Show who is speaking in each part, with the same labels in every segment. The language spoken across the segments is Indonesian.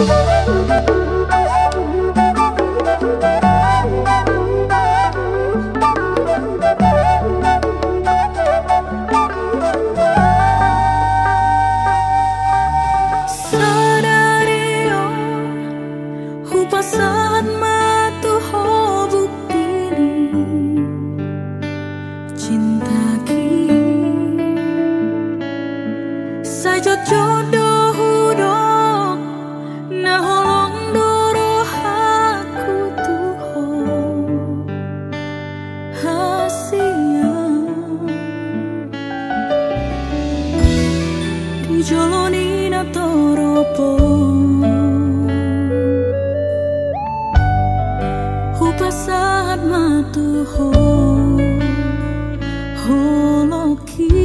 Speaker 1: Saat matu ho bukti cinta ki saja jodoh hudok na holong doro aku tuho hasia di joloni na toropo saat matu holoki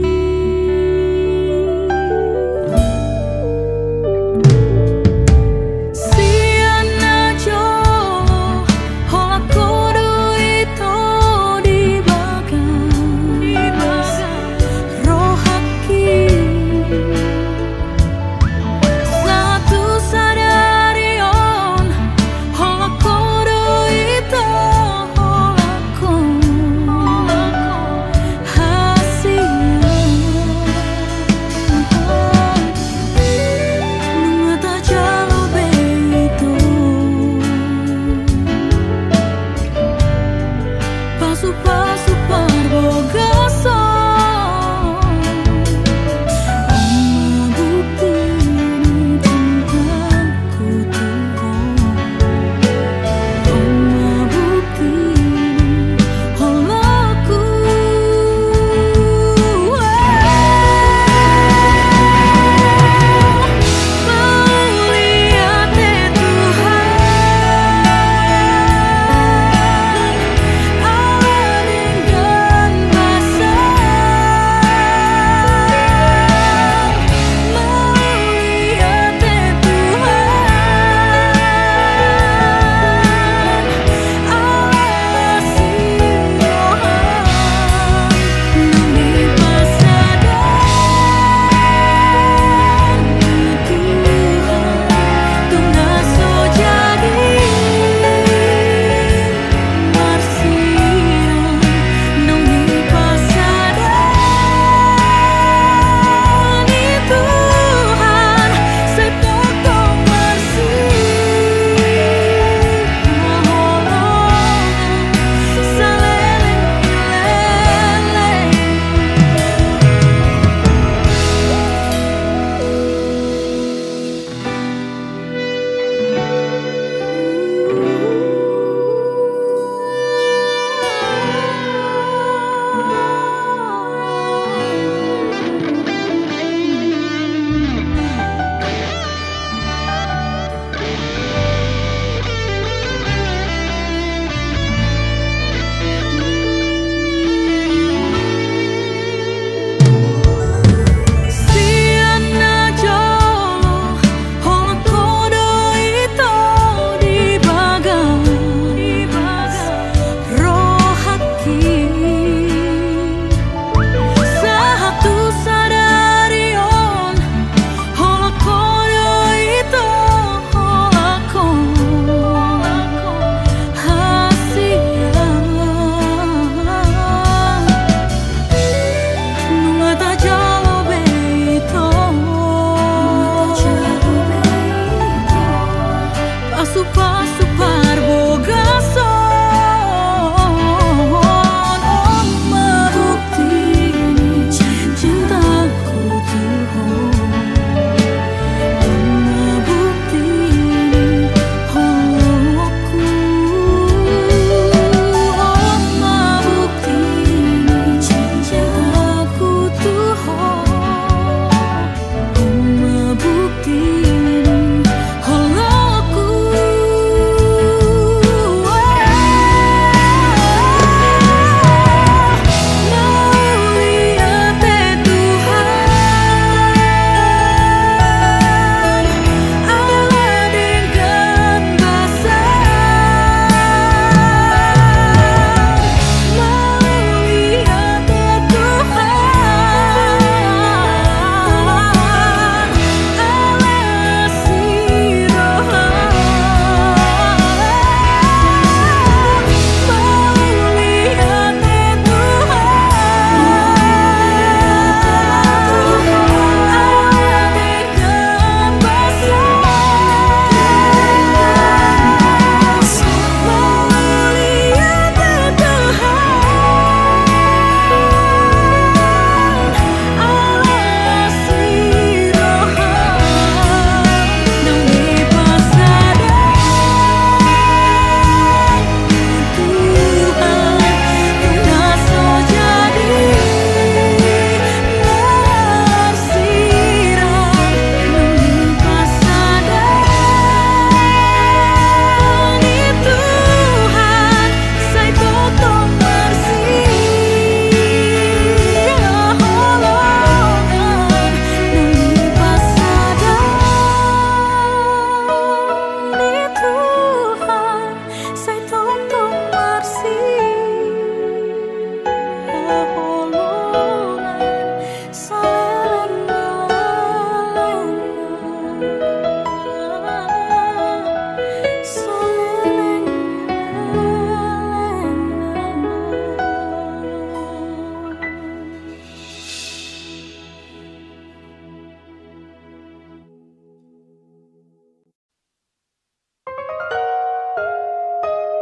Speaker 1: siana jolo holako duito dibagas rohaki satu sadarion holako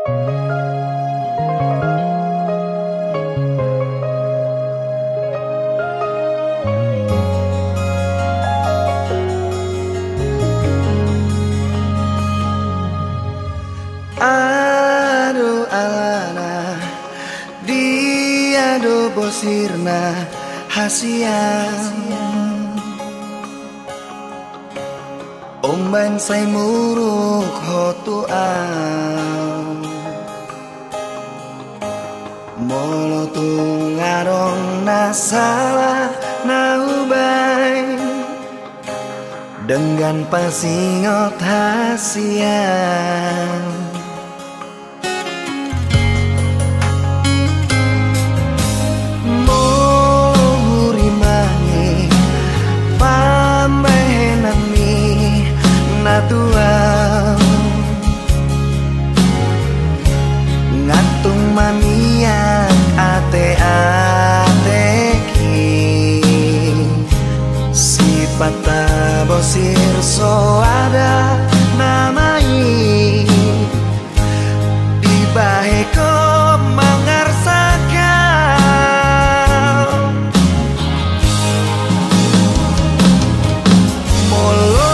Speaker 2: Aduh alana dia do bosirna hasian omban say muruk hotu au molo tungarong nasalah naubay dengan pasingot hasian natuang ngatung mamiak ate-ateki sifat bosir so ada namai dibaheko mangarsakan molo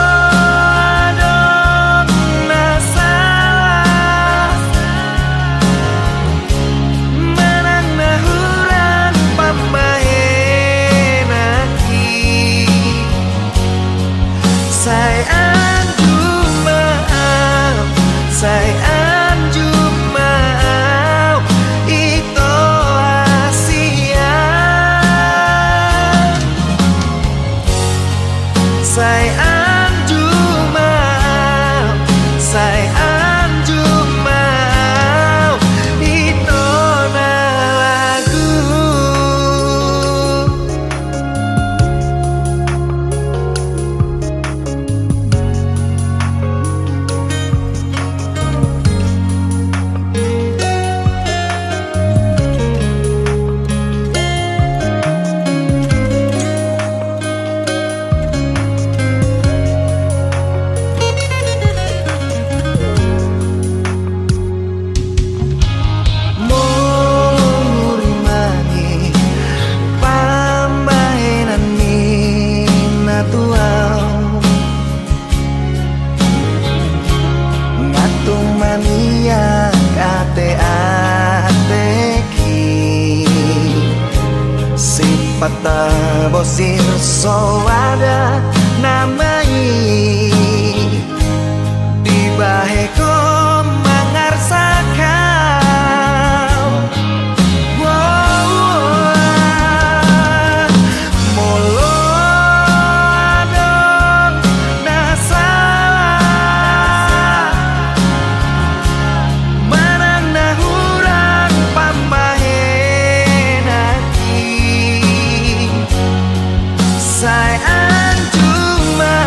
Speaker 2: Pata bosir so ada namai dibaheko mangarsakan molo adong nasalah manang nahurang pambahenaki sayang cuma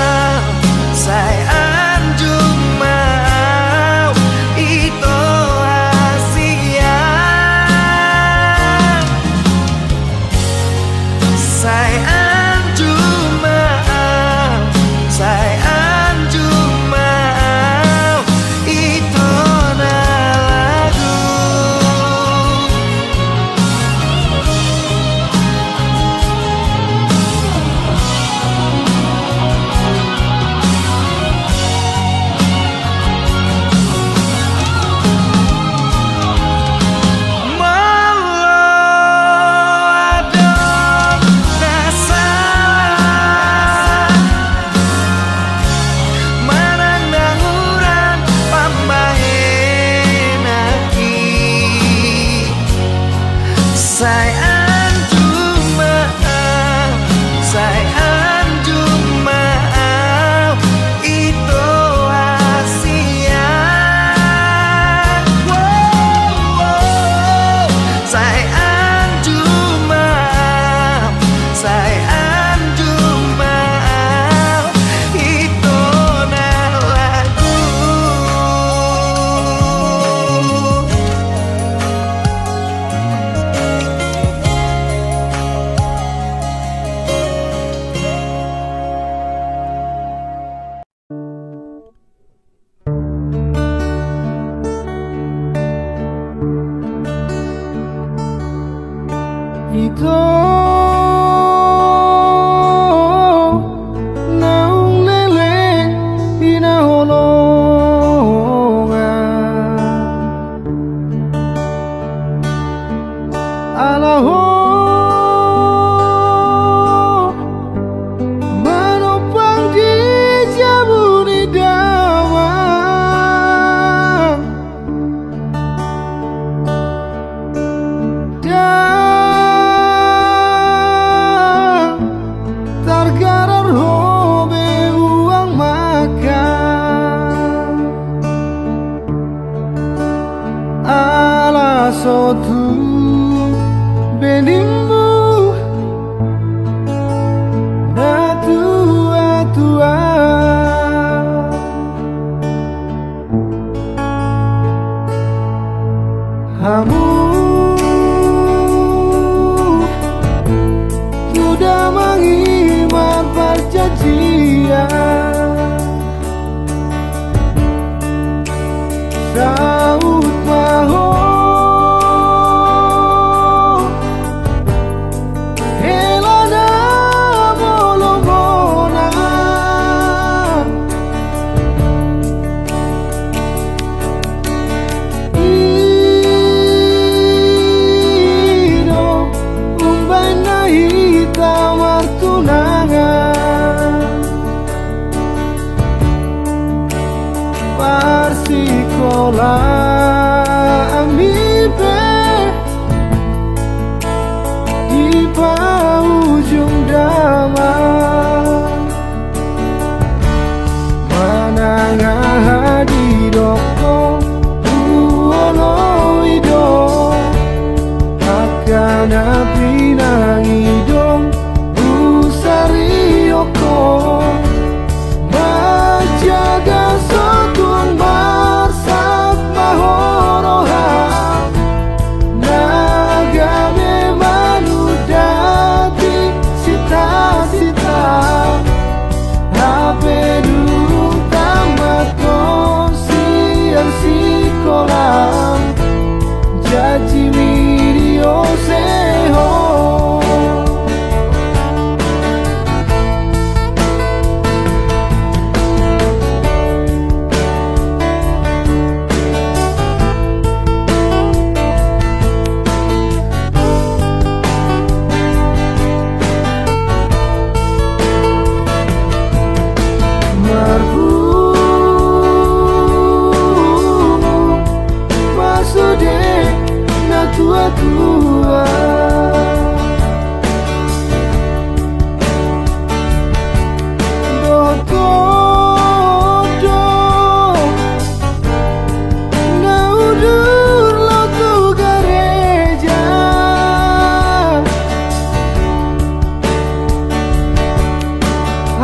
Speaker 2: itu Asia sayang cuma itu lagu Molo adong nasa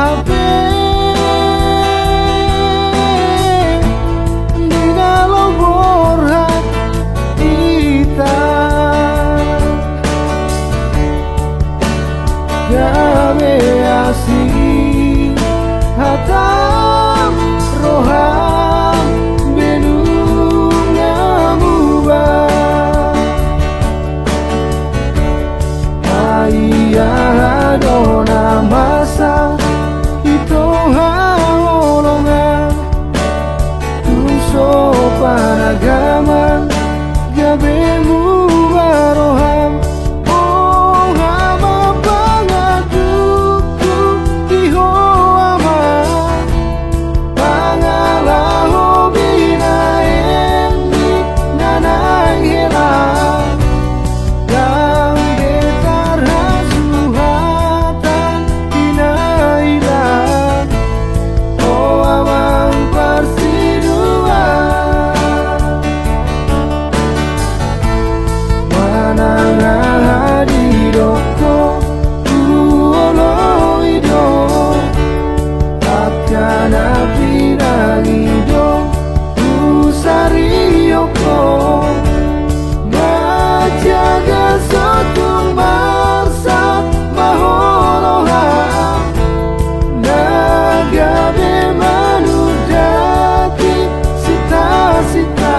Speaker 3: HP digalo borhat ita gawe asih hatam roham benunga mubah ayah dona masa itu haolongan tuso panagaman gabe mubaroham oh hama pangaduku iho aman pangalaho bina endi nanang hilang yang betar hasuhatan dinailan oh amang persiduan manang hadiroko tuolo ido takkan pinang ido usarioko jaga sotung marsat maholoha nagabe manudati sita-sita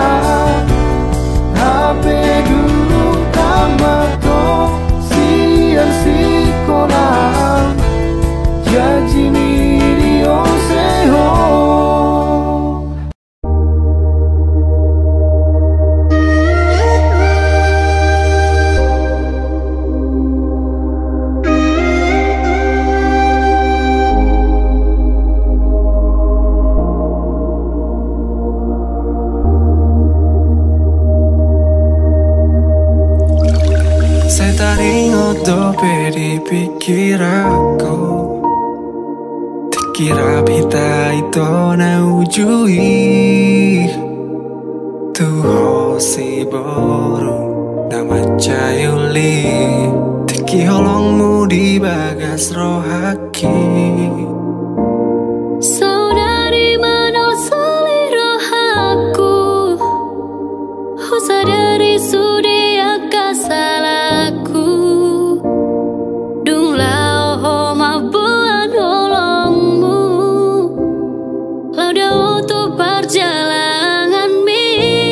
Speaker 3: HP gunung tamato siang sikolang janji milio seho.
Speaker 2: Saya tadi ngotope di pikir aku Tekira pita itu na ujui Tuho si boru nama cayuli Teki holongmu di bagas rohaki
Speaker 1: Saudari mana salih rohaku Oh sadari sudi akasalku Dung lao ho mabuan holongmu Lau dah untuk perjalanan mi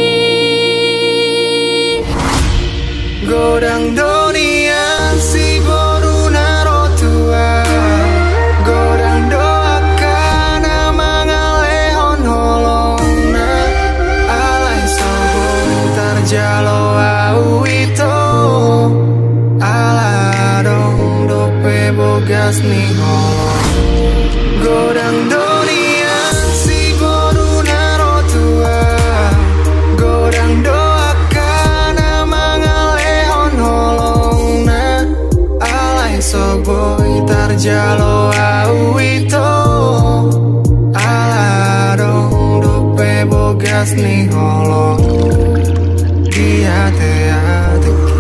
Speaker 2: Godang dunia si boru naro tua Godang doakan mangalehon holongna Alai sobo tarjalo au itu Ala dong dope bogas ni holong Godang dunia si boru naro tua Godang doakan mangalehon holongna Alai soboy tarjalo au itu Ala dong dope bogas ni holong Dia te-teki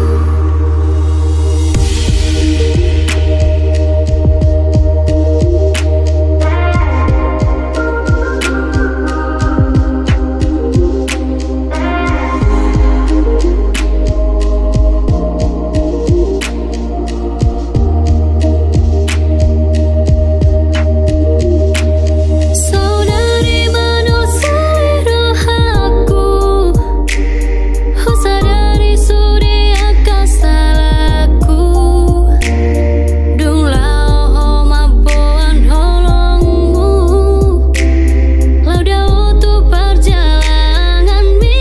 Speaker 1: Saudari mana salih rohaku Oh sadari sudi akasalku Dung lao ho mabuan holongmu Lau dah untuk perjalanan mi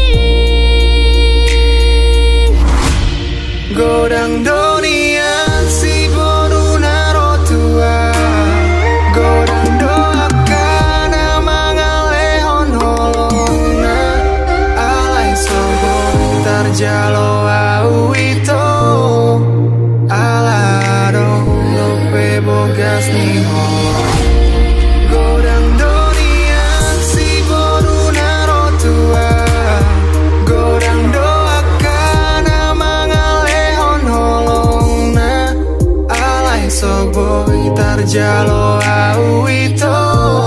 Speaker 2: Godang dunia si boru naro tua Godang doakan mangalehon holongna Alai sobo tarjalo au itu Ala dong dope bogas ni holong Godang dunia si boru naro tua Godang doakan mangalehon holongna Alai sobo tarjalo au ito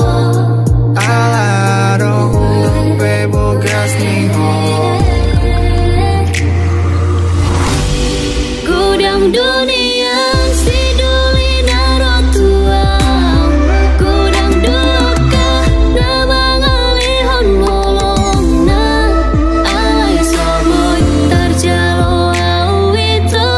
Speaker 2: alaro uripe bogas niho
Speaker 1: Gudang dunia si duli naro tua Gudang doka nama ngalihon ngolongna Alai somoy tarjalo au ito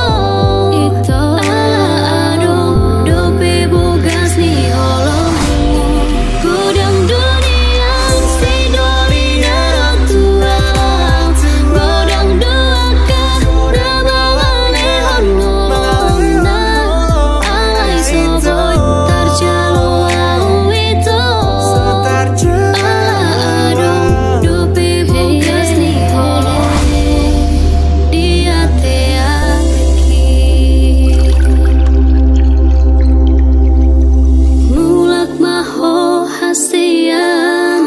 Speaker 1: Ala ado dope bogas ni holongmu Gudang dunia si duli naro tua Gudang doka nama ngalihon ngolongna Alai somoy tarjalo au ito Ala ado dope bogas ni holongmu Dia teaki Mulak maho hasian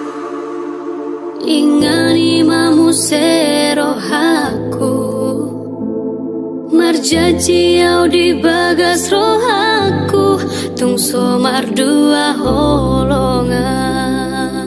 Speaker 1: Ingani mamu serohaku Marjaji au di bagas rohaku Tung somar dua holongan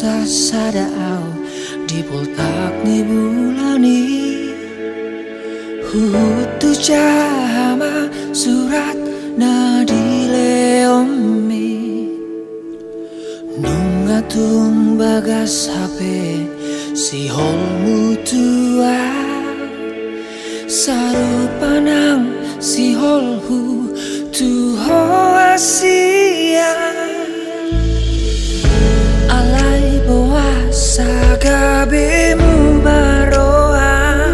Speaker 4: sa sadao di poltak ni bulani hutu jama surat na dileomi nungatung bagas HP si hol mutua sarupanang si hol hu tuho asia alai bawa sagabemu baroa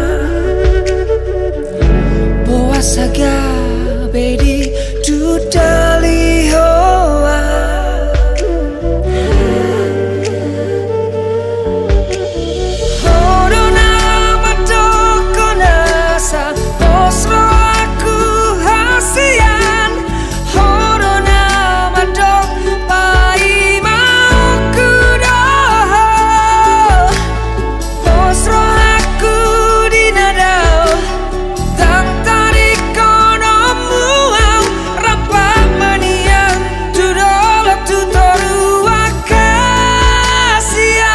Speaker 4: bawa sagabe di dudali hoa horona matoko nasa osro aku hasian horona matok pai mau kudoh osro aku dinadau tang tarik kono muau rapak manian tudolak tutoru akasian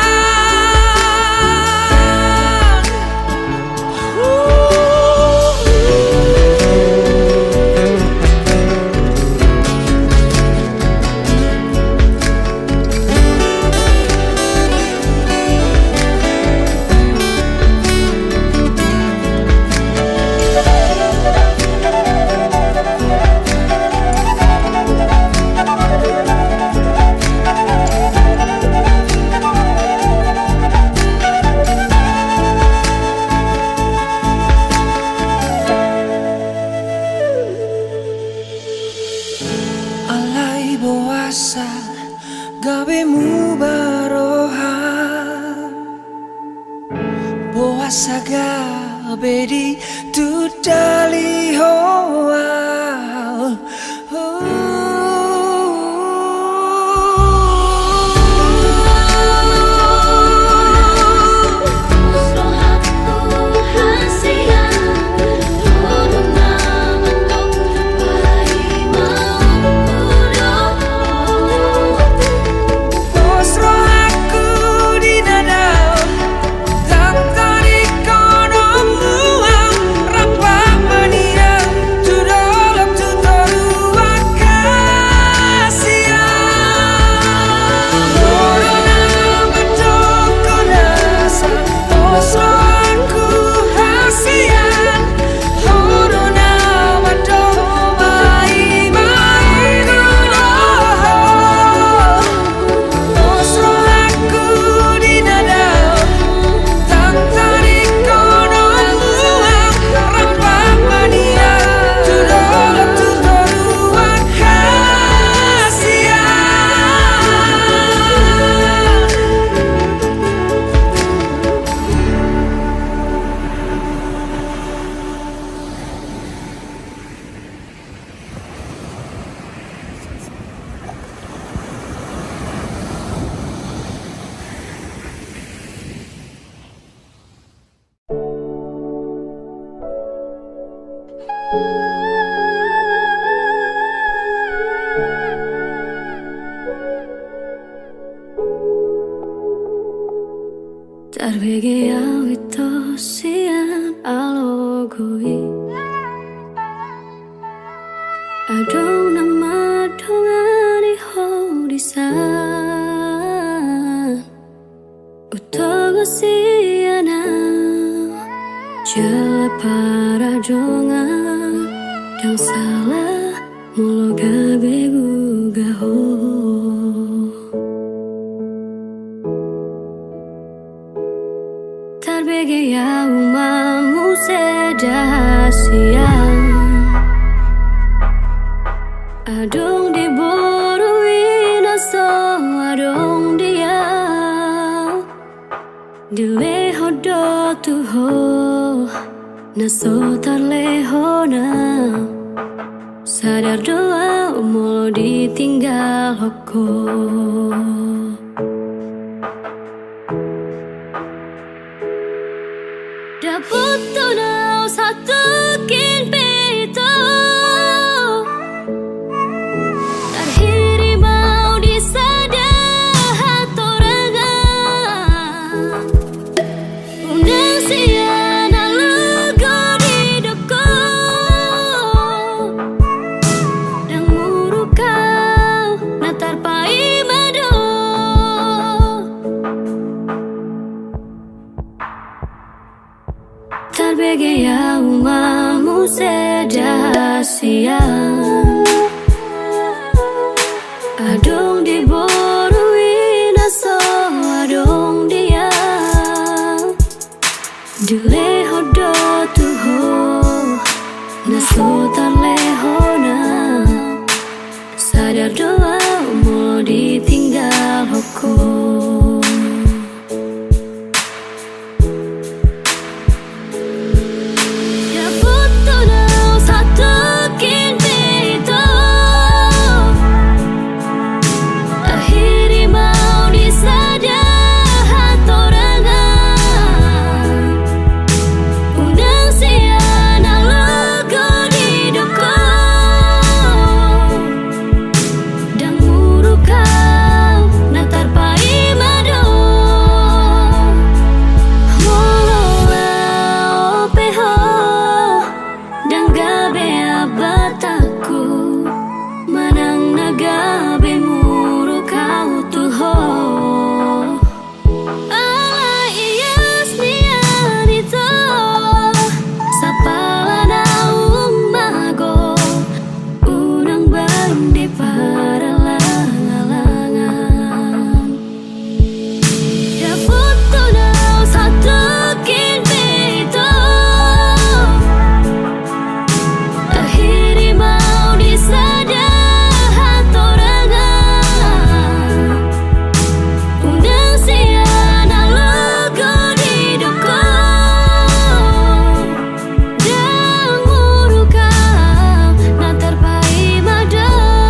Speaker 4: alai boasa gabemu baroha boasa gabe di tudali hoa osro aku dinadau tang tarik kono muau rapak manian tudolak tutoru akasian horona matoko nasa osro aku hasian horona matok pai mau kudoh osro aku dinadau tang tarik kono muau rapak manian tudolak tutoru akasian
Speaker 1: Tarbege au ito sian alogoi adong nama dongani hodisan utogo siana jala para jongan dan salah mulo gabe gugaho tarbege au mamu sedasian adong di boruin aso adong dia dileho do tuho naso tarleho na sadar doa mau ditinggal hoko dapet tunau satu kin peto terhiri mau disadar hatorangan sayang. Adong di borui naso adong dia dile hodo tuho naso tarleho na sadar doa mau ditinggal hukum. Ya butuh now satu kinto akhiri mau disadar hatorangan undang siana logo di doko dan murukau natar pai mado molola opeho dan gabe abataku manang nagabe murukau tuho ala iyas nianito sapala na umago unang bandi para langalangan ya foto na satu kinto akhiri mau disadar hatorangan undang siana logo di doko dan murukau natar pai mado.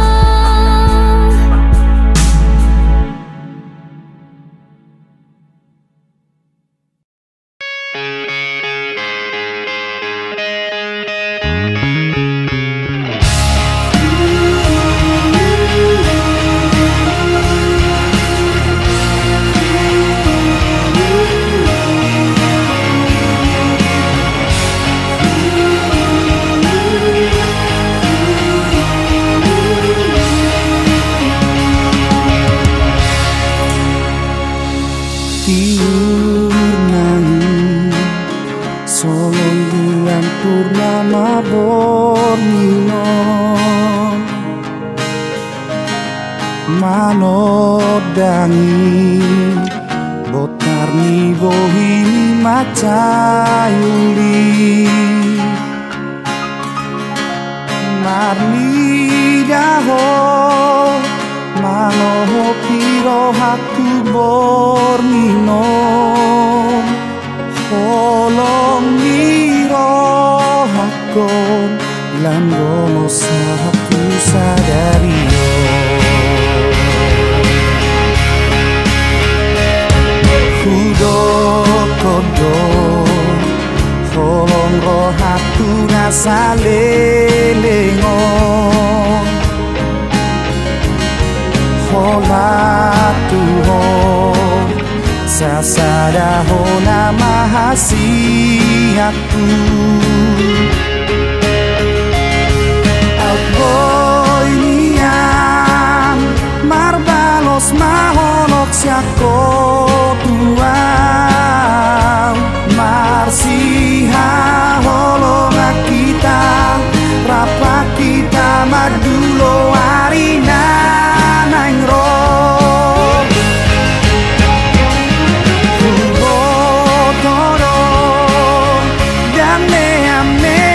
Speaker 3: Tiurnangi solong bulan purnama bornino manodangi botarni bohini macayuli marni daho manoho piro haku bornino holong miro hakon lan gono satu sadario kudo kodo holong rohatu nasalelengon holatuho sasadaho nama hasiatku Alboy niam marbalos maholok siako tuang marsiha holonga kita rapa kita madulo arina nangro Dame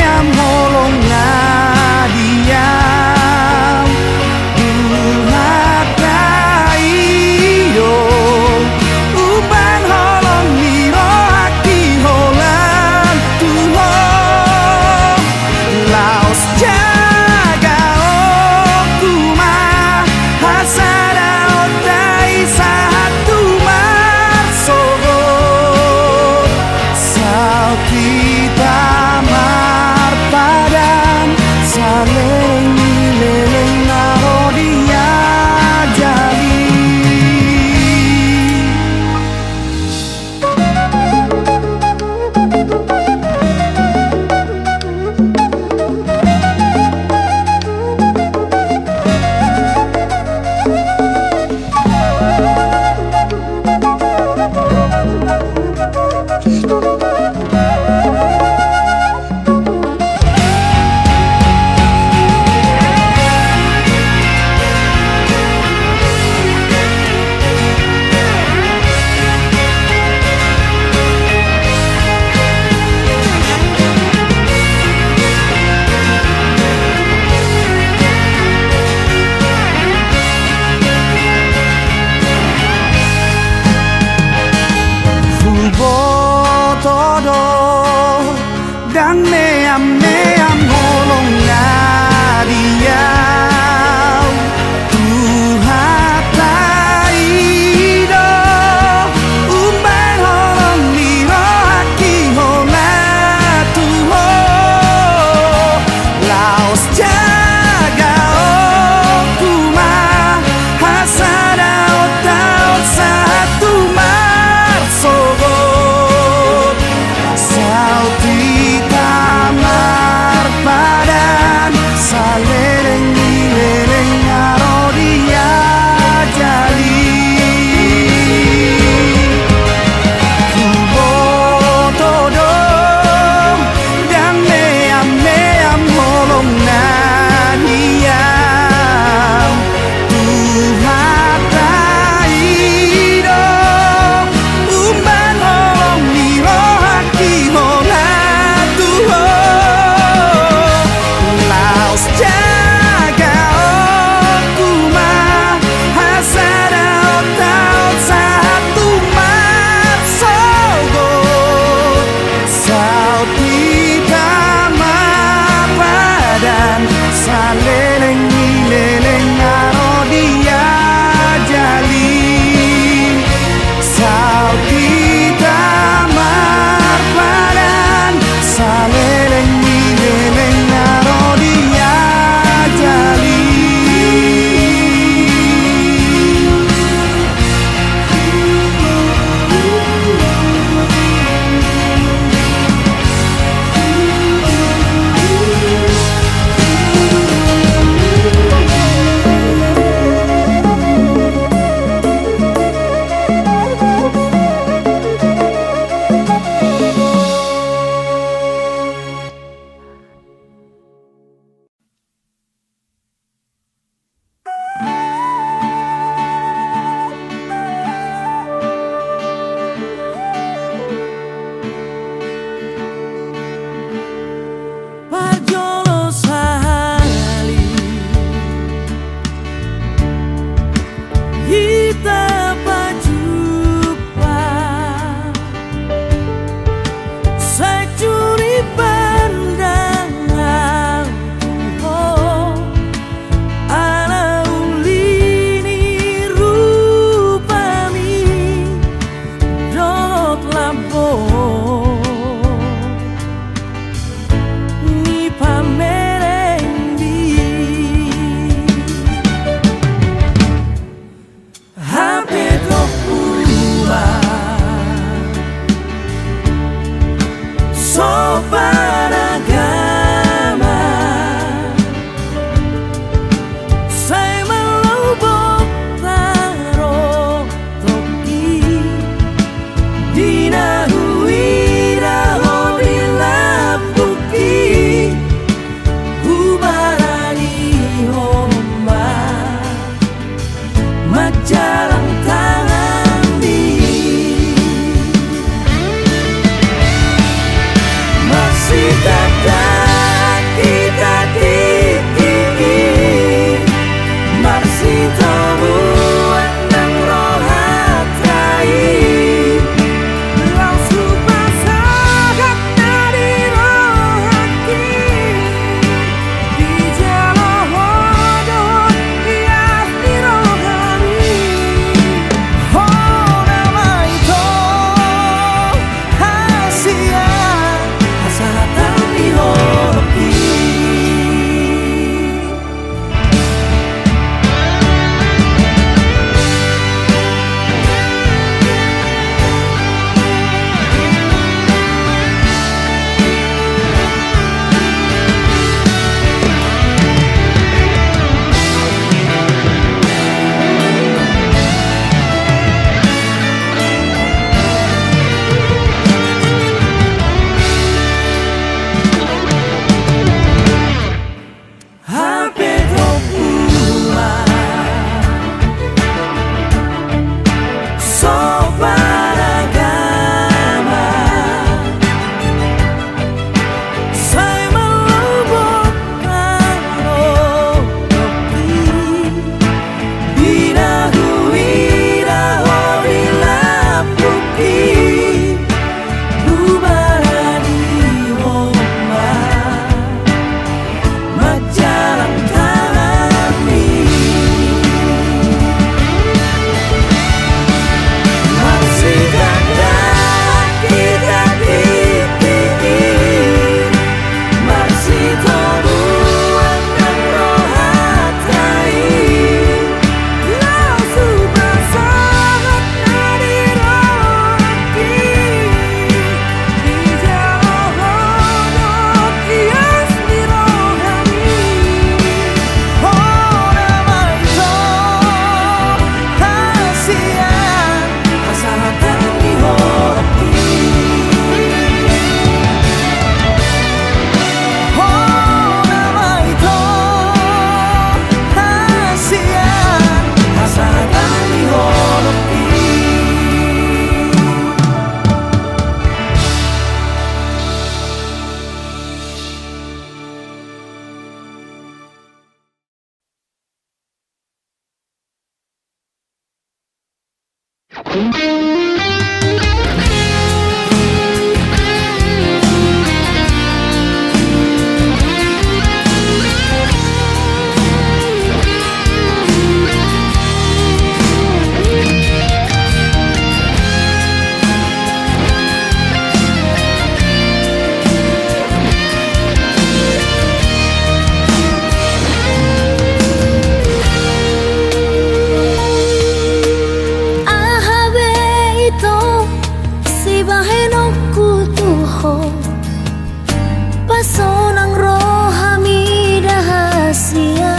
Speaker 1: Pasonang rohami dahasia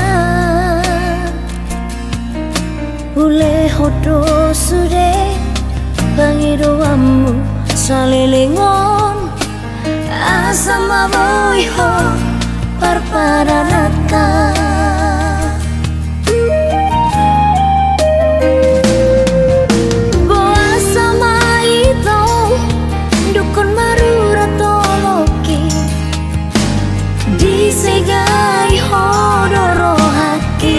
Speaker 1: Ule hodo sude Bangidoamu salilingon Asam aboiho parpadanata Boa sama itu Dukun marura toloki Disegai hodoro haki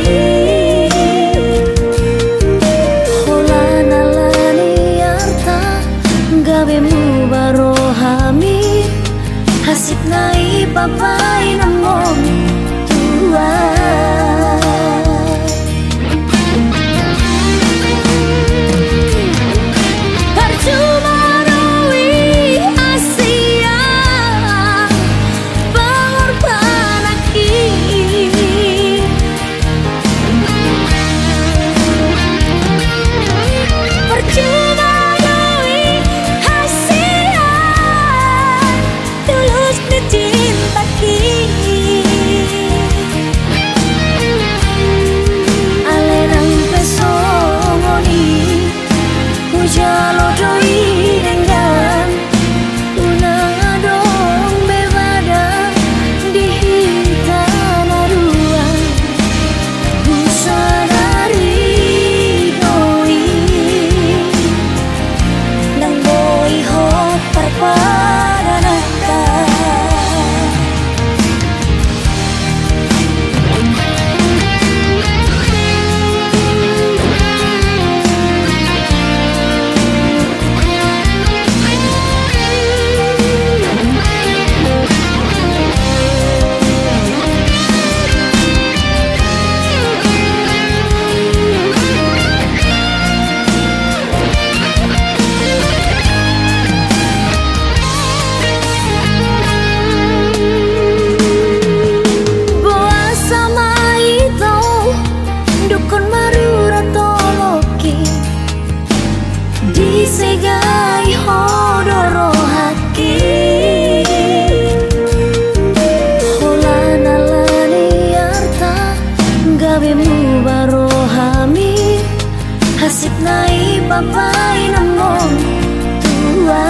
Speaker 1: Holana lani arta Gabe mu barohami Hasik nai papai namon tua Disegai hodoro haki Holana lani arta Gabe mu barohami Hasik nai papai namon tua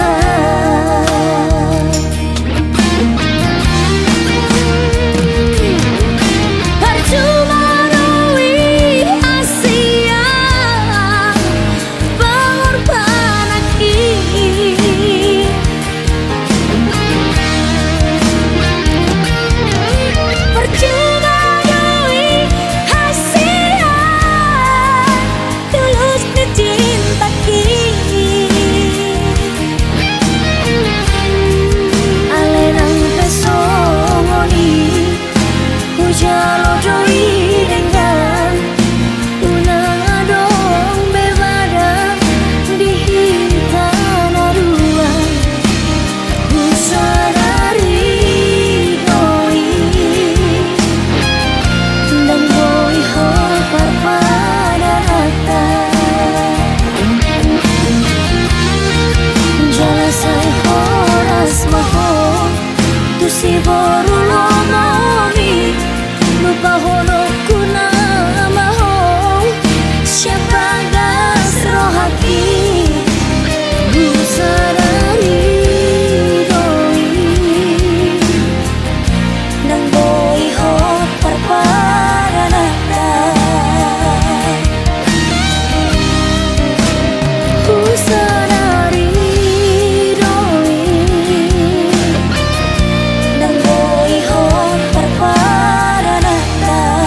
Speaker 1: Si boru lomomi lupa hono kuna maho siapa gas rohaki busadari doi nang boi ho parpadanata busadari parpadanata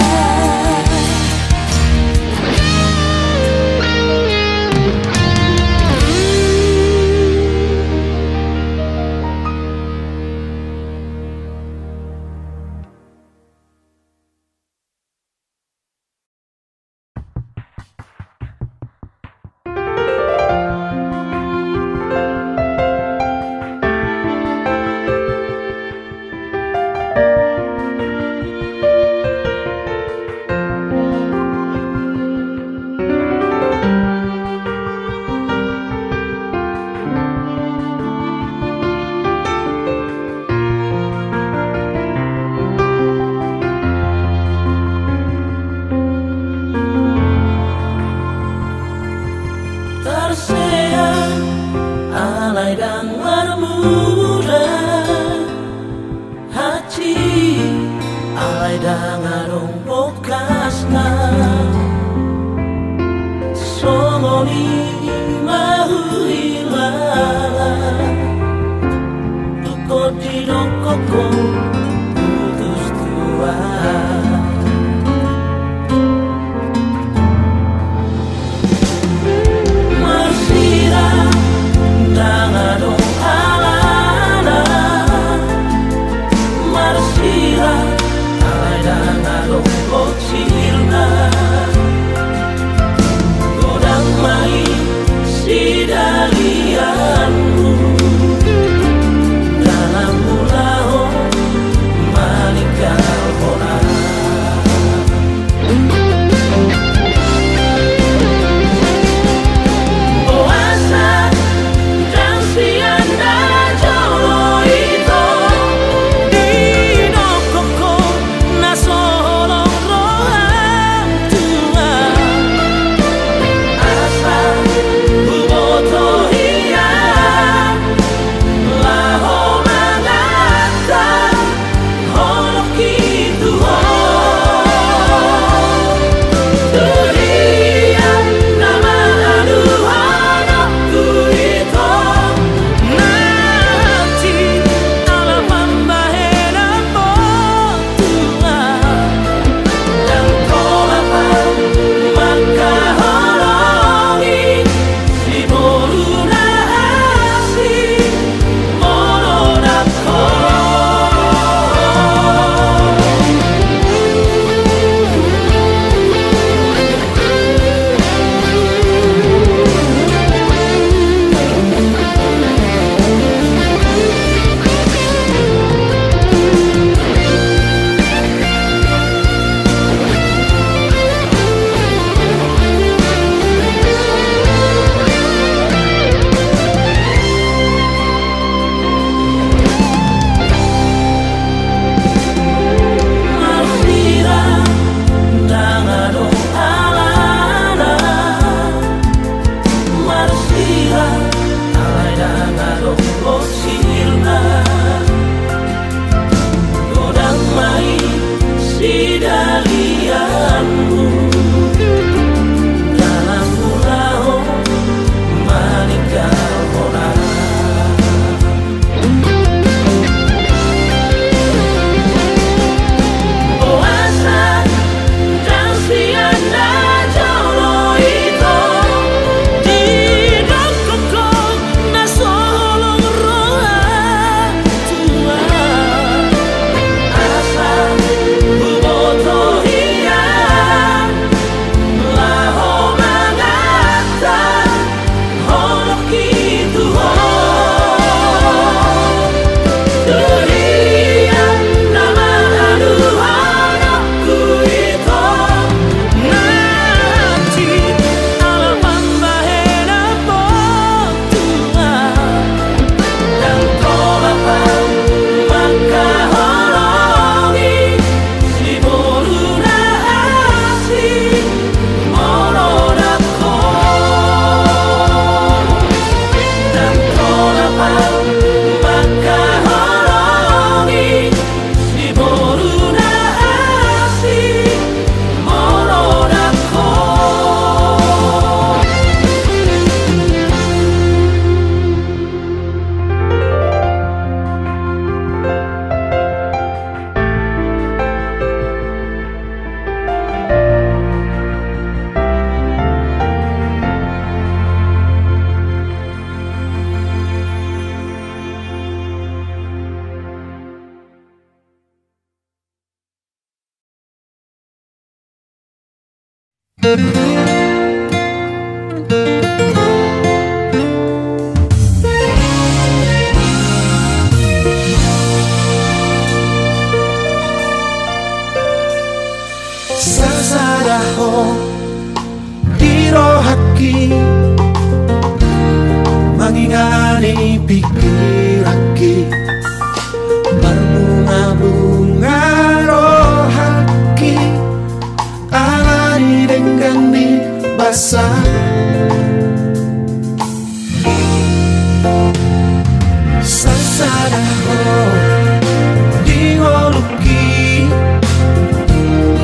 Speaker 3: Sasadaho dirohaki mangingani pikiraki berbunga-bunga rohaki alani dengan di basah sasadaho dioluki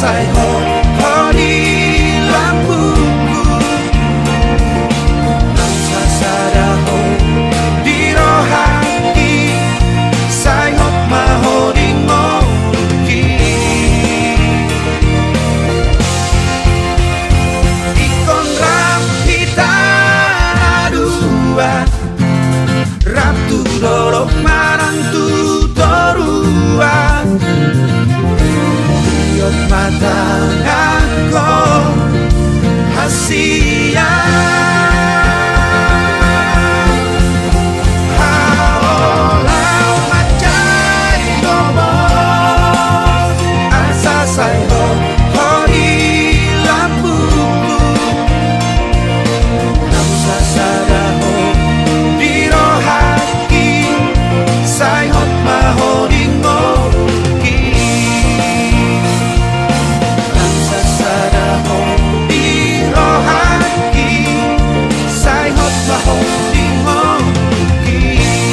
Speaker 3: sai ho có đi lampuku nasa sadaho di rohati sai hot maho di ngoki ikon rapita dua ratu dorok marang tu dorua iot mata aku hasia haolau macai gobo asa sai ho hori lampuku namsa sadaho di rohaki sai hot maho di ngoki namsa sadaho di rohaki sai hot maho di ngoki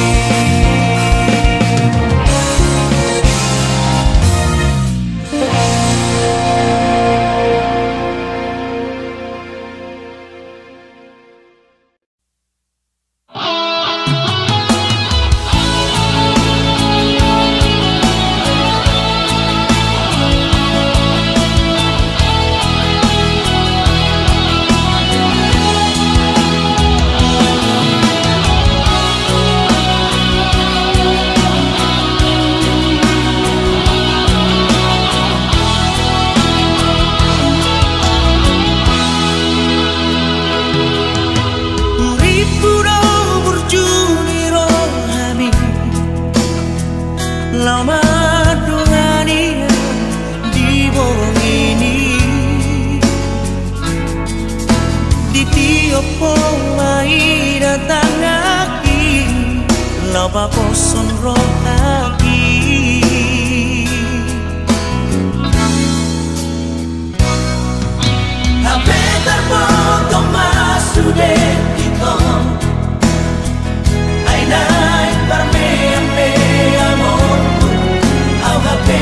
Speaker 4: Uripuro burjuni rohani lama dungani di bawah ini di tiap pomai datang lagi lama bosan rohani Hape terpotong masuk dito ay naik parme amor au hape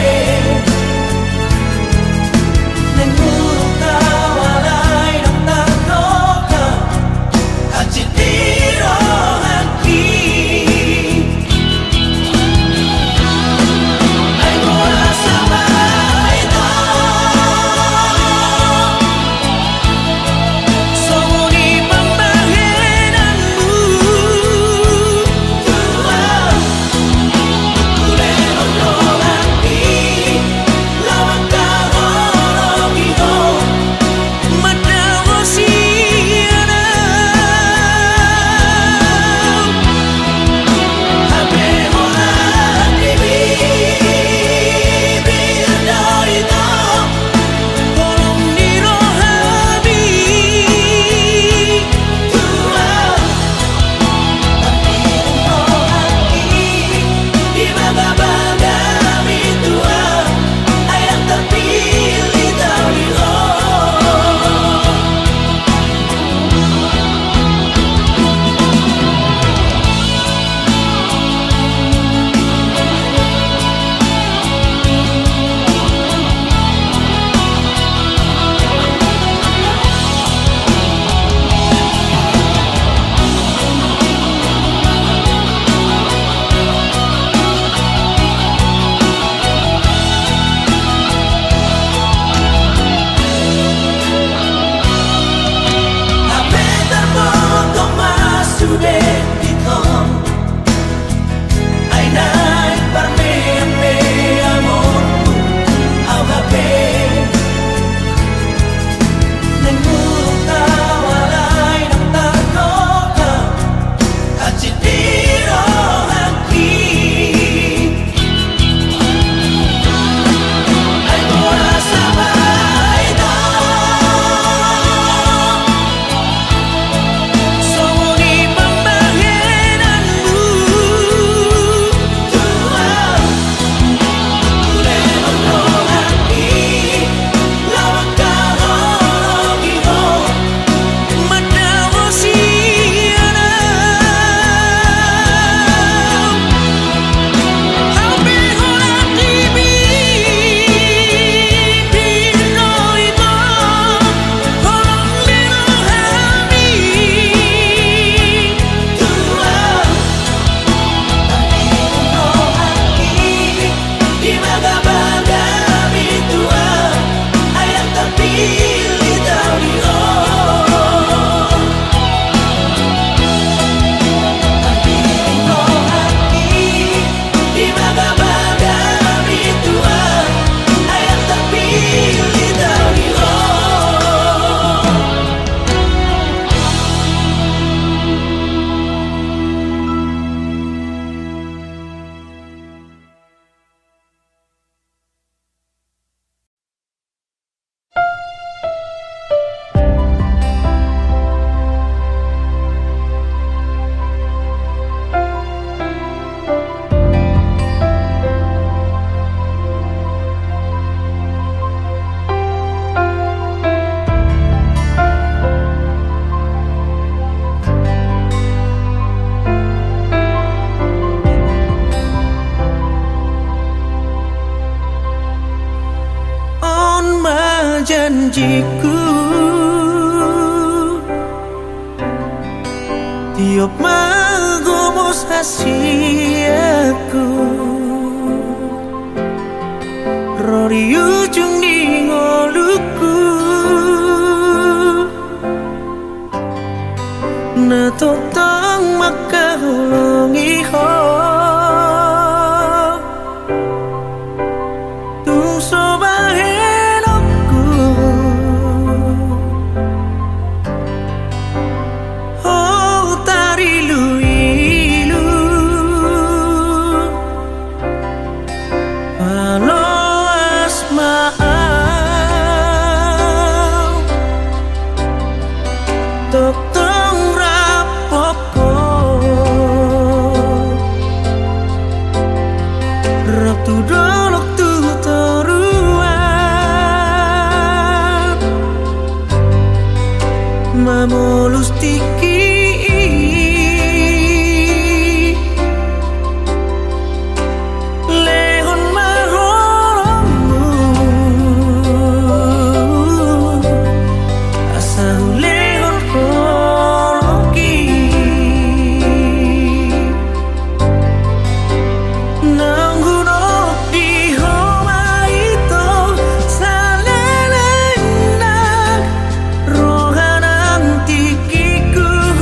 Speaker 4: nengurung tawalay ng tarnoka at sitiro haki
Speaker 3: janjiku tiap magomos hasiaku Rori ujung di ngoluku na totang makahulungi ho tung sobahen aku oh tari luilu halo asma'au totong rapoko Raktu dolok tu toruan Mamolus tiki Lehon mahoromu Asal lehon holoki Nanggunok di homa itu Salelenak rohanang tikiku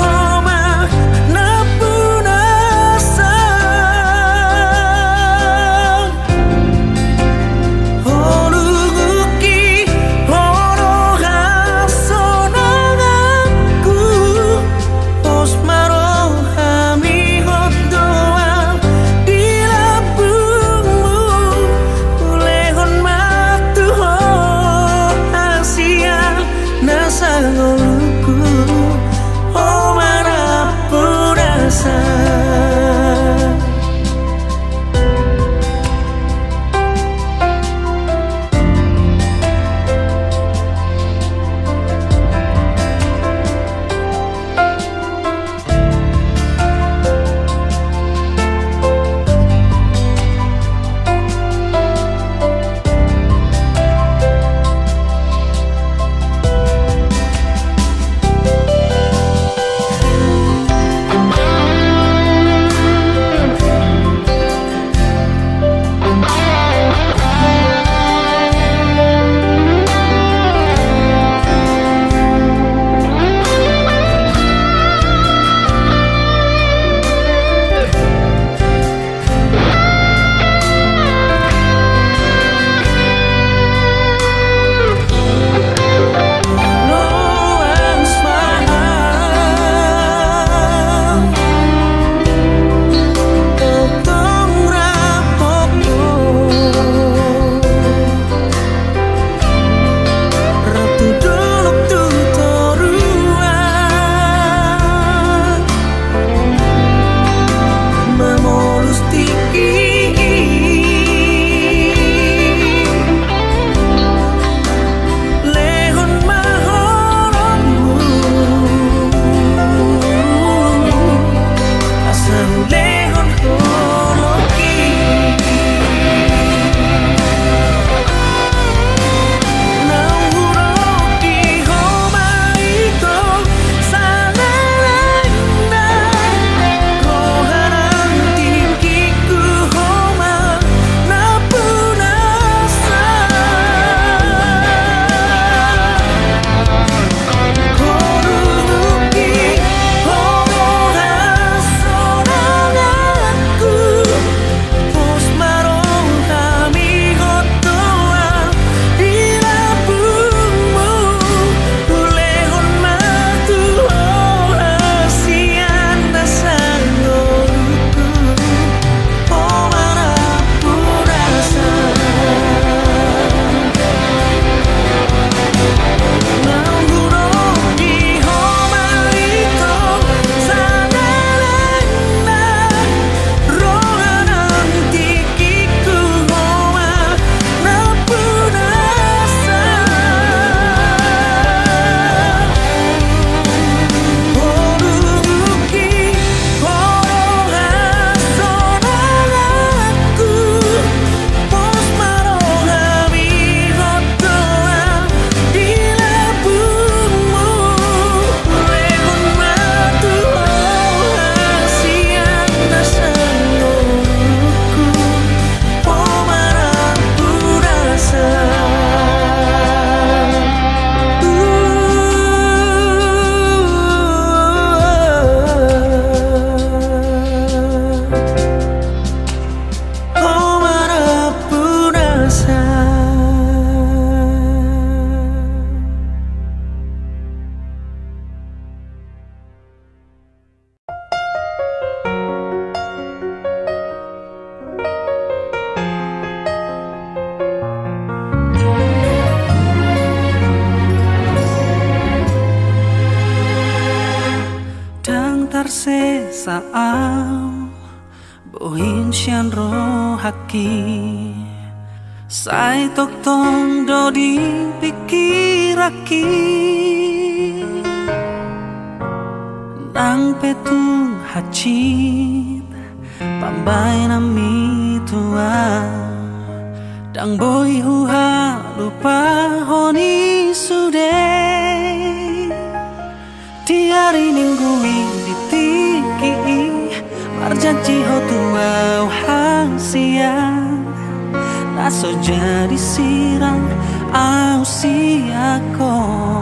Speaker 3: se sao bohin sian ro haki sai tok tong do di pikiraki nang petung hacit pambay na mi tua dang boy huha lupa honi sude tiari ninggui ditiki marjanji ho tua hang siang naso jadi sirang au siako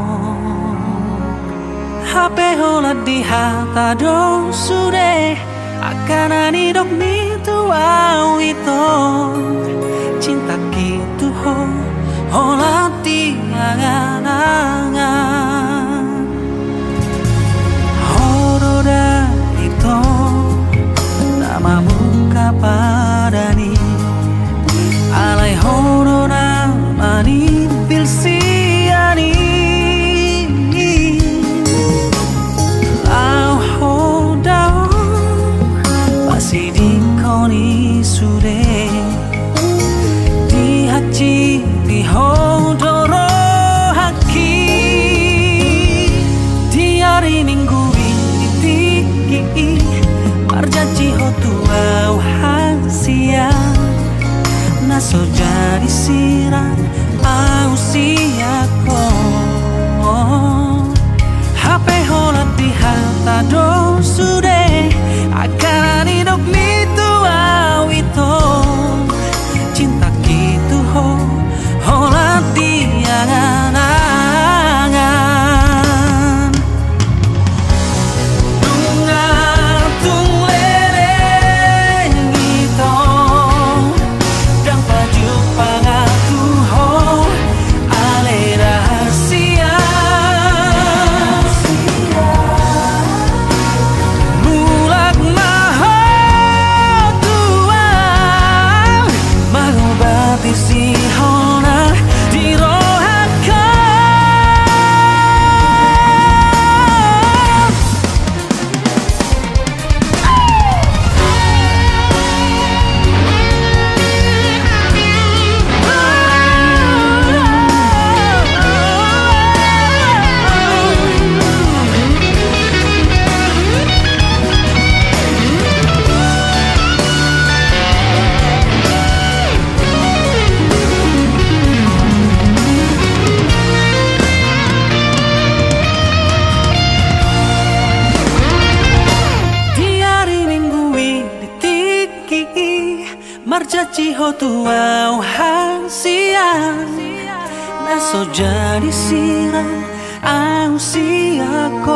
Speaker 3: HP hola di hata do sude akan ani dok mi tua itu cinta gitu ho hola di angan-angan horoda itu nama muka padani alai horoda mani pilsiani lau hodao masih di koni sude di haji di hodoro haki di hari minggu ini tiki marjanji ho tua hang siang naso jadi sirang au siako HP hola di hata do sude akan ani dok mi tua itu cinta gitu ho hola di angan-angan dunga tung lele gitu dang baju pangatu ho ale rahasia mulak maho tuang mengobati si hona di rohaka marjanji ho tua hang siang naso jadi sirang au siako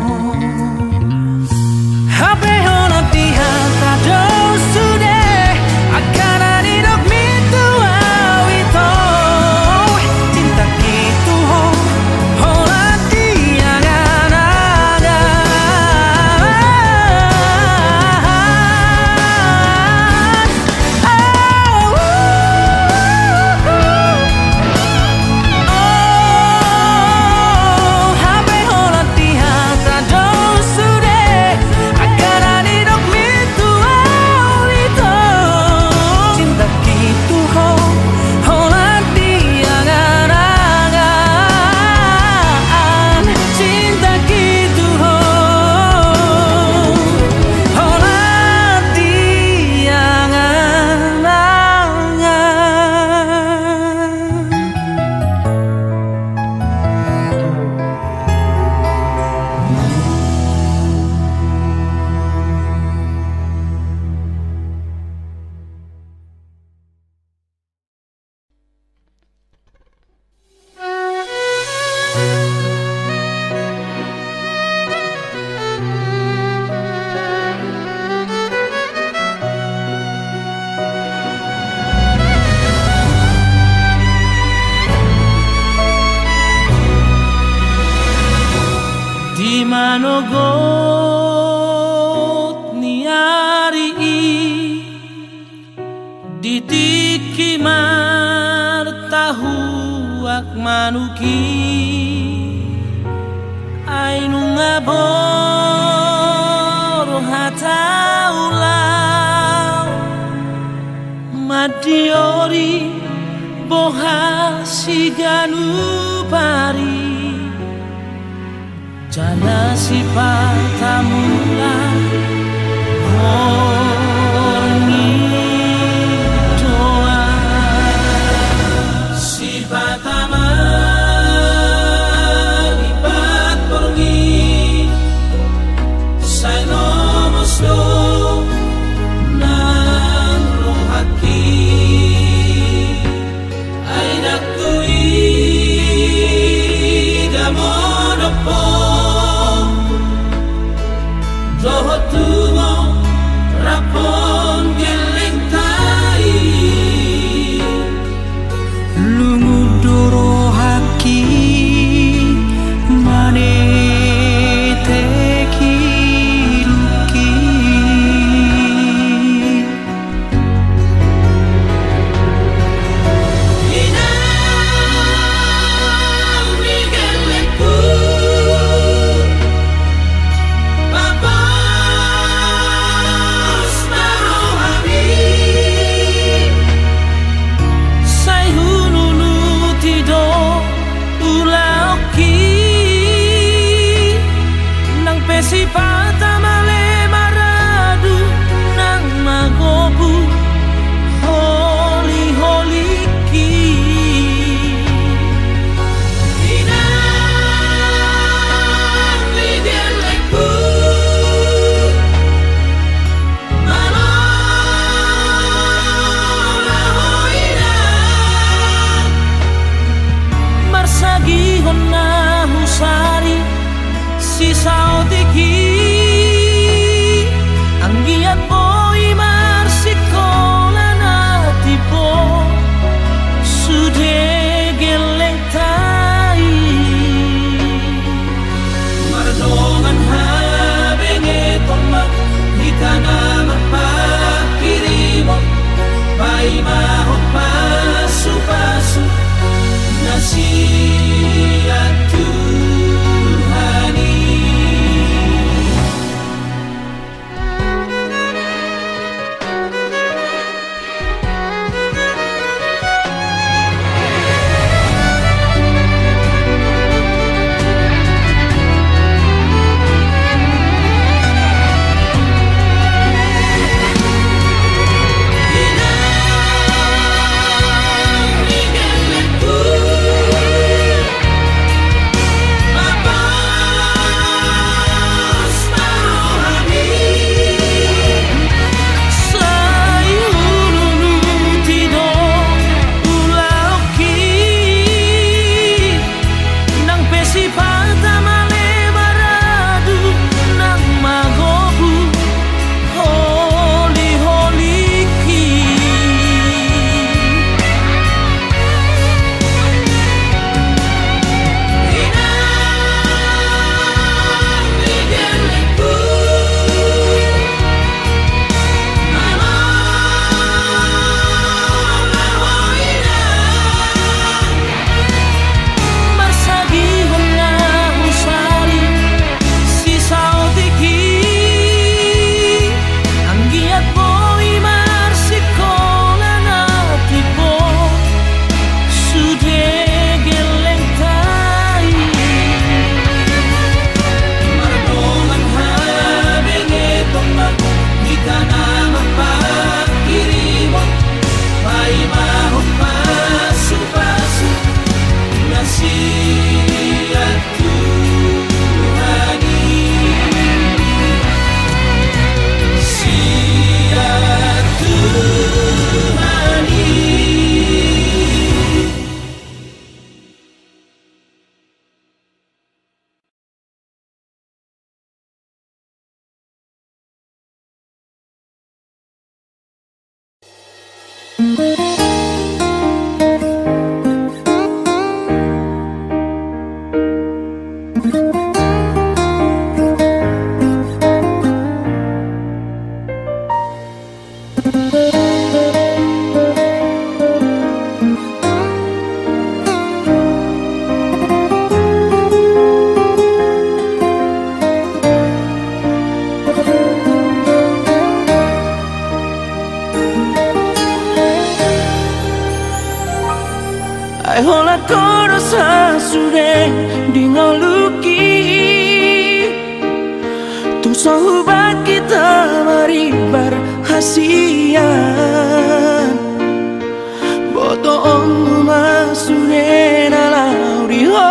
Speaker 3: HP hola di hata do sude akan ani dok mi tua itu cinta gitu ho hola di angan-angan HP hola di hata do sude akan ani dok mi tua itu cinta gitu ho hola di angan-angan cinta gitu ho hola di di manogot niari di tiki martahu ak manuki ai nungabon diori boha siganu pari jana si patamula orni doa si patama lipat pergi saya nomos do nang rohaki ay nakui damonopo Johotumo rapon gelengtai
Speaker 4: lumudoro haki mane teki luki
Speaker 3: inang migeleku babas marohani say hununu tido ulaoki nang pesi patamale maradu nang magobu holy holy ki inang lideleku malola hoina marsagi honna husari si saudiki anggiat boy marsikola natipo sude gelengtai mardongan habenge tomak hitana mapakirimo pai mahok pasu-pasu nasihat Tuhani sudah dingoluki tung sahabat kita mari berhasian boto om masude nalau diho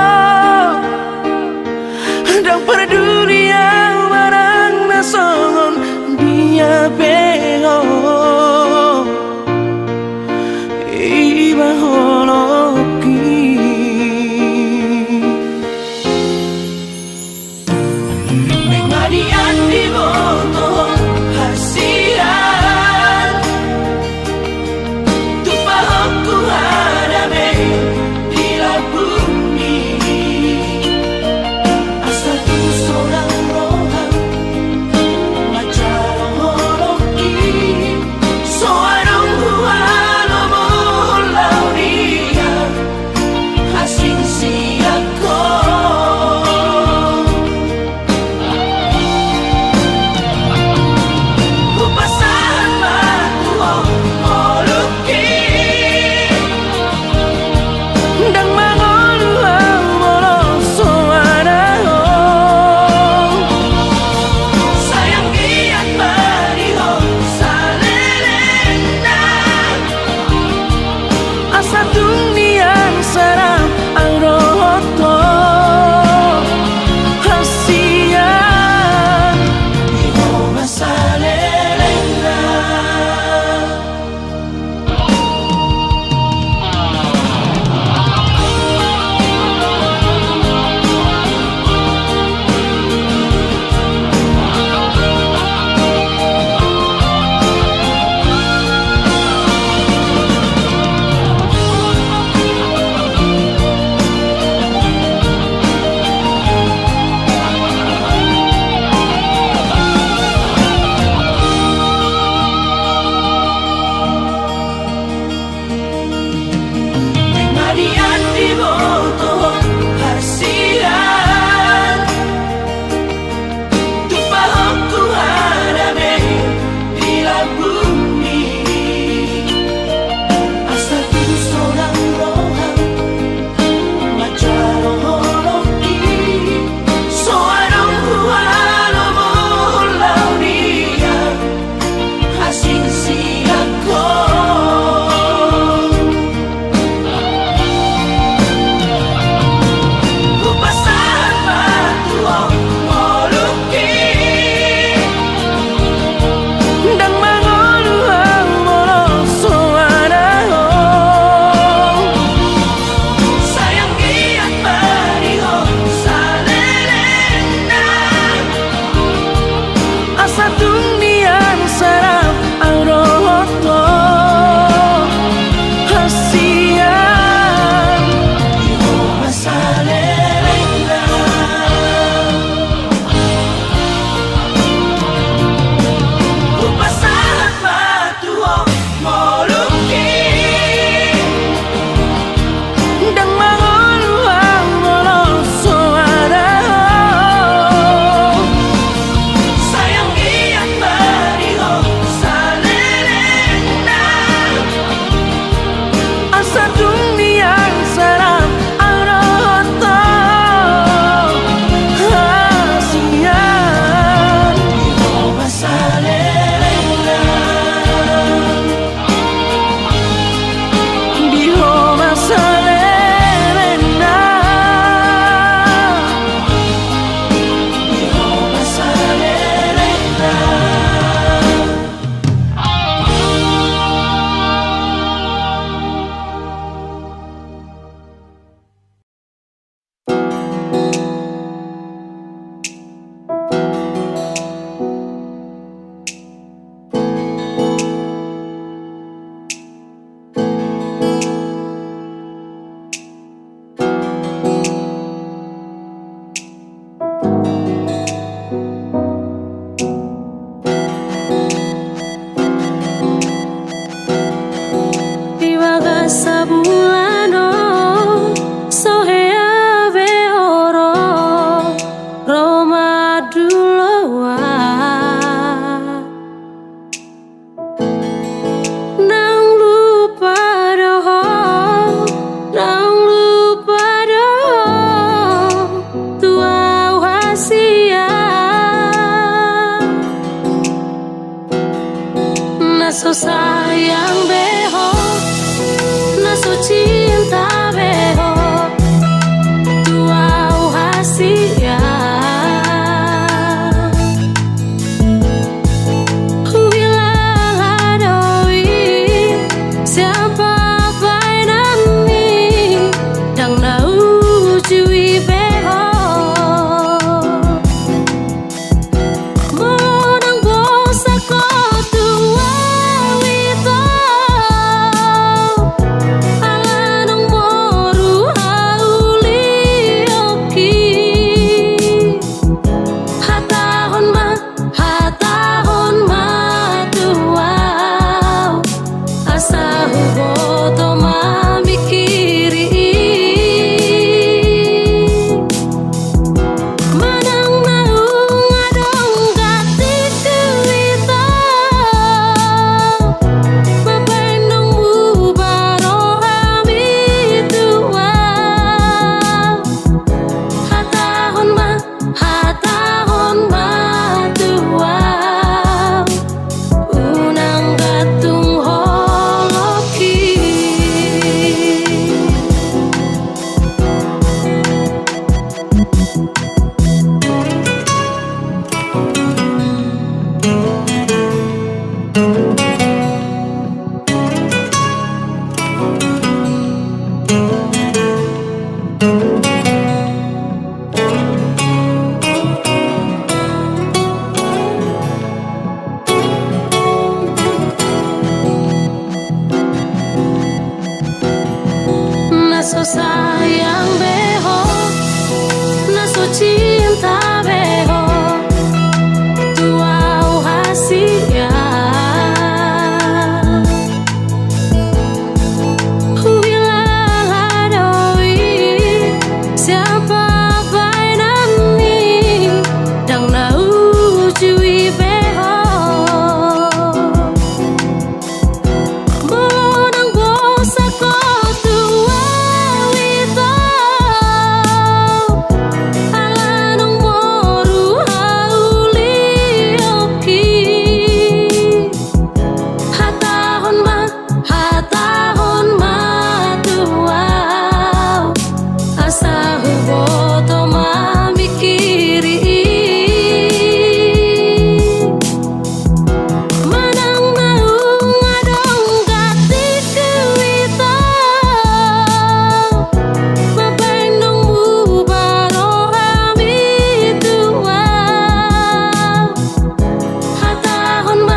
Speaker 3: dan pedulian barang nasongon dia beho iba holoki mengadian di boto hasian tu pahokku hadame di bumi asal tu seorang rohan macar holoki
Speaker 1: sayang beho, naso cinta beho, tuau hasia. Bilang adoi, siapa pai nami, dang nau cui beho. Monang bosa ko tua wito, alanong moru hauli oki. Hatahon ma tuau, asa huboto mamikiri. Manang naung adong gati kuito, mapendong bubaro ami tuau. Hatahon ma tuau, unang gatung holoki. Naso sayang beho, naso cinta beho, tuau hasia. Bilang adoi, siapa pai nami, dang nau cui beho. Monang bosa ko tua wito, alanong moru hauli oki. Hatahon ma tuau, asa huboto mamikiri. Manang naung adong gati kuito, mapendong bubaro ami tuau. Hatahon ma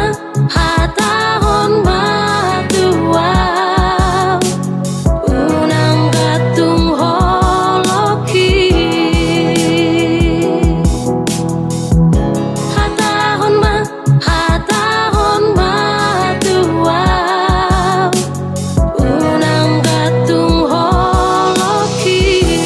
Speaker 1: tuau, unang gatung holoki. Hatahon ma tuau, unang gatung holoki.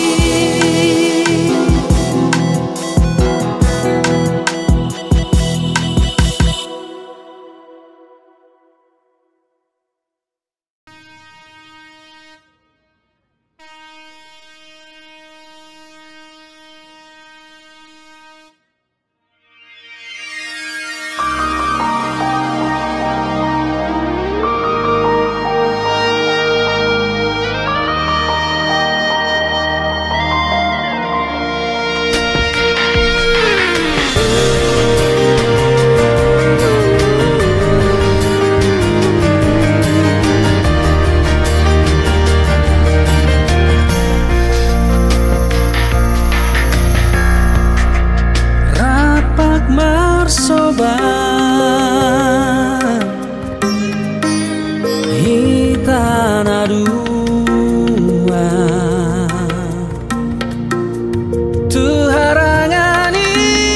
Speaker 3: Rapak marsoban hitana dua tuharangani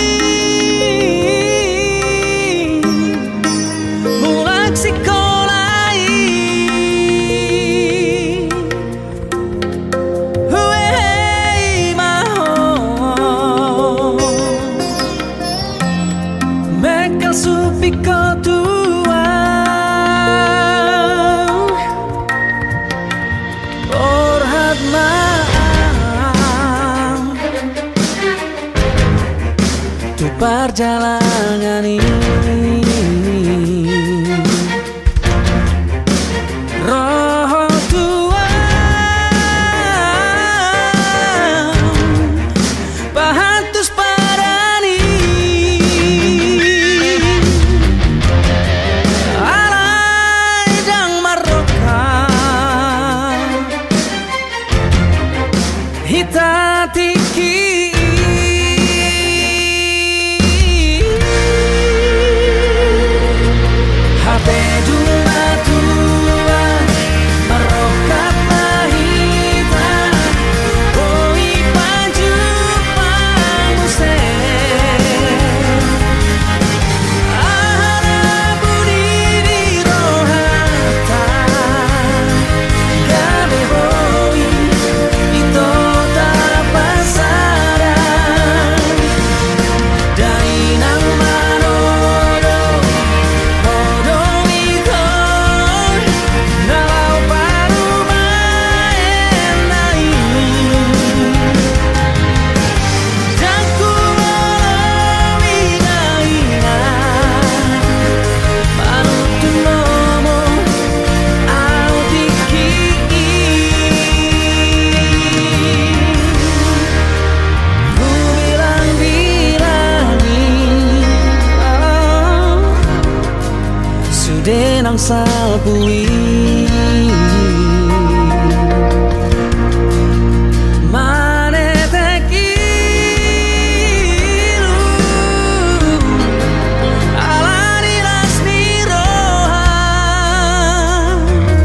Speaker 3: mulak sikolai huei maho mekal supiko tua orhat maam tu perjalanan ini tiki HP dua tua merokat mahita oi baju panguse ahara budi di rohata gabe boi ito tapasaran dari nang manodo podo ikon nalau paru maenai jaku winaina manutu nomo au tiki ku bilang-bilangi sudah nang salpui mane tekilu alani rasmi rohan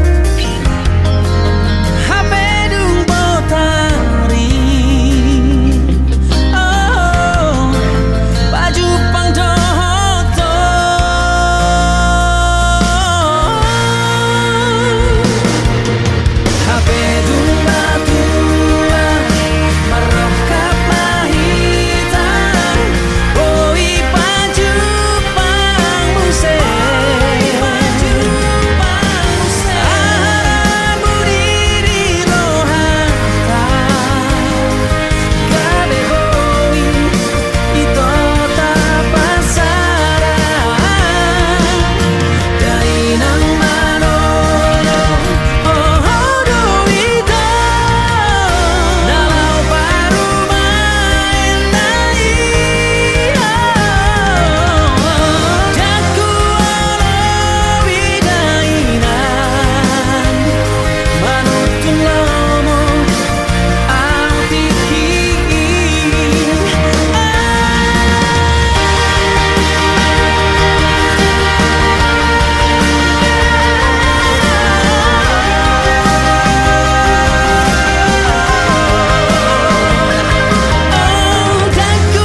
Speaker 3: HP dung botari oh baju pang dohoto HP dung batua merokat mahita oi baju panguse ahara budi di rohata gabe boi ito tapasaran dari nang manodo do ito nalau paru maenai jaku widainan manutun lomo au tiki jaku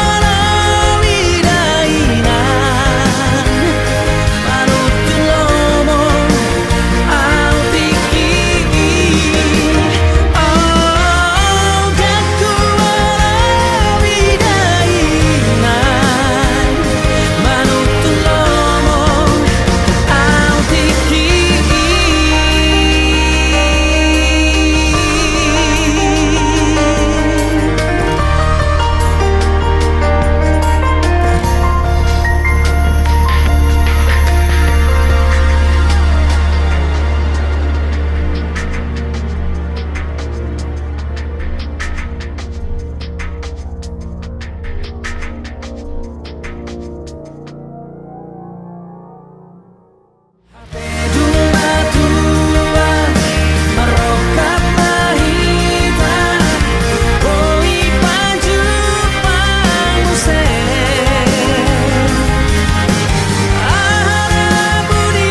Speaker 3: widainan manutun lomo au tiki jaku widainan manutun lomo au tiki dua tua merokat mahita oi baju panguse ahara budi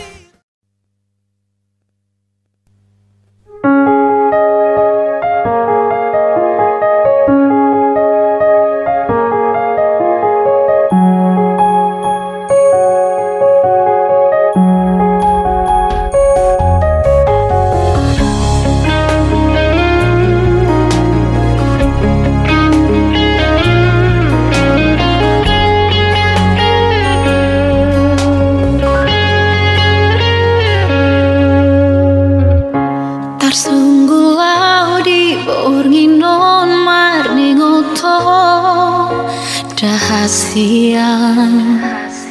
Speaker 1: Tarsunggulau di bornginon marningoto dahasian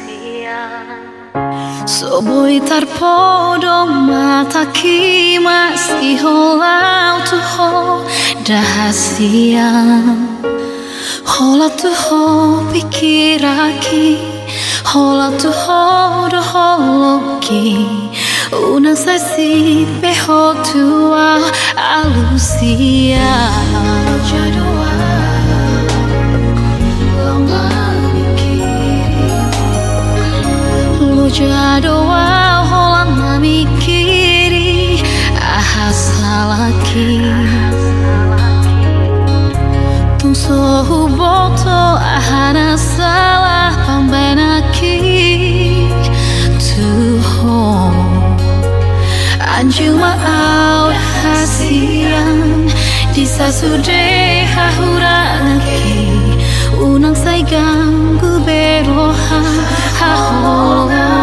Speaker 1: soboi tarpodo mataki masih holau tuho dahasian hola tuho pikiraki hola tuho doholoki Unang sasi behok tua alusia Jadua Lama mikiri Lu jadua lama mikiri Ahasalaki Tung sohu boto ahana salah pambenaki Anjung maau hasian Disa sude hahuraki Unang saigang guberoha haholo